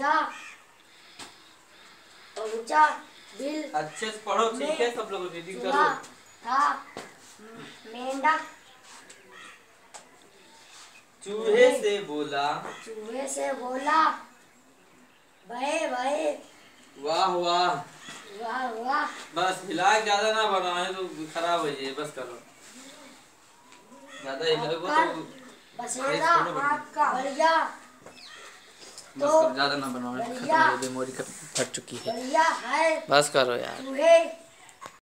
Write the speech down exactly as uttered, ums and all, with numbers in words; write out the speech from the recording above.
ऊंचा ऊंचा बिल अच्छे से पढ़ो, ठीक है? सब लोग रीडिंग करो। था मेंढक चूहे से बोला चूहे से बोला भय भय वाह वाह वाह वाह। बस हिला ज्यादा ना बनाए तो खराब हो जाए, बस करो। ज्यादा हिलाओगे तो बसेरा आपका बढ़िया बस करो, ज्यादा ना बनाओ, खत्म हो, मेमोरी फट चुकी है। बढ़िया है, बस करो यार। चूहे